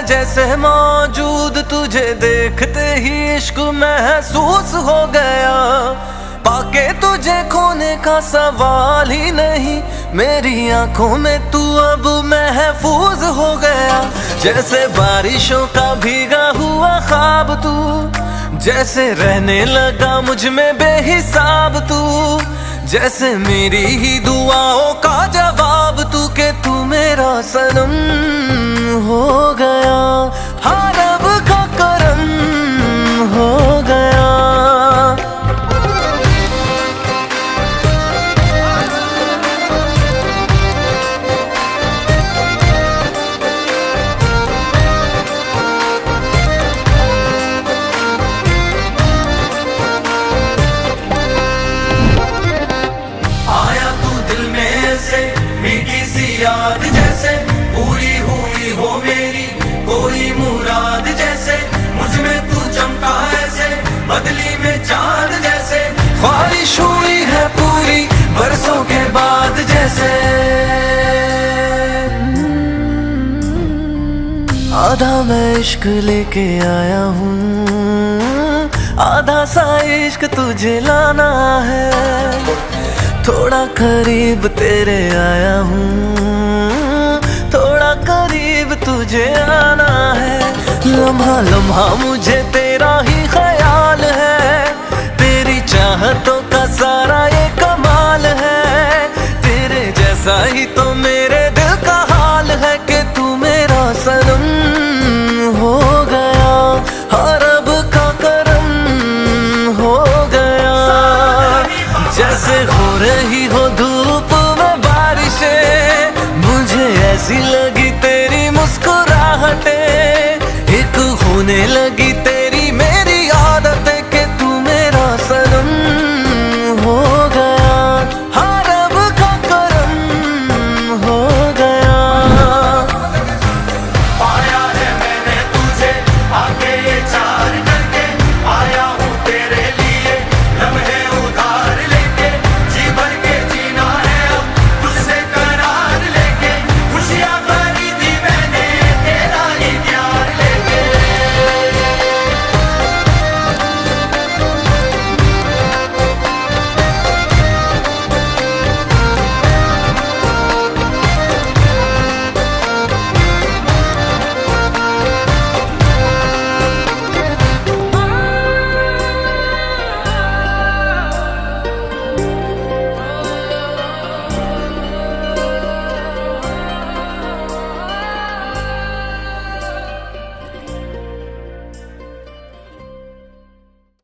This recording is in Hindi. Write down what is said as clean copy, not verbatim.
जैसे मौजूद, तुझे देखते ही इश्क महसूस हो गया। पाके तुझे खोने का सवाल ही नहीं, मेरी आंखों में तू अब महफूज हो गया। जैसे बारिशों का भीगा हुआ ख्वाब तू, जैसे रहने लगा मुझ में बेहिसाब तू, जैसे मेरी ही दुआओं का जवाब तू, के तू मेरा सनम हो गया। हाँ, रब का करम हो गया। मीठी सी याद जैसे पूरी हुई हो मेरी कोई मुराद, जैसे मुझ में तू चमका ऐसे बदली में चांद, जैसे ख्वाहिश हुई है पूरी बरसों के बाद। जैसे आधा मैं इश्क लेके आया हूँ, आधा सा इश्क तुझे लाना है। थोड़ा करीब तेरे आया हूँ, थोड़ा करीब तुझे आना है। लम्हा लम्हा मुझे तेरा ही ख्याल है, तेरी चाहतों का सारा ये कमाल है। तेरे जैसा ही तो मेरे दिल का हाल है, कि तू मेरा सनम हो गया। हर रब का करम हो गया। जैसे हो रही हो धूप में बारिशें, मुझे ऐसी लगी तेरी मुस्कुराहटें, एक होने लगी